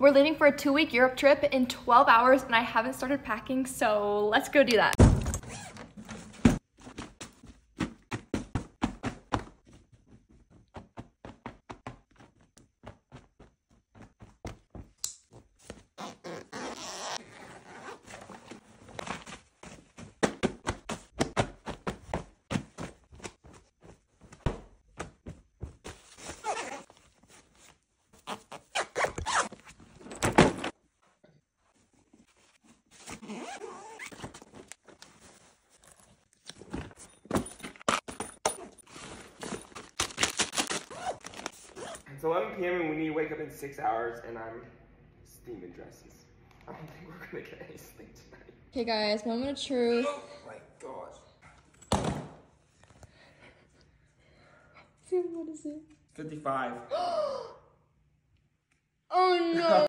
We're leaving for a 2-week Europe trip in 12 hours and I haven't started packing, so let's go do that. It's 11 p.m. and we need to wake up in 6 hours and I'm steaming dresses. I don't think we're gonna get any sleep tonight. Okay guys, moment of truth. Oh my gosh. See, what is it? 55. Oh no!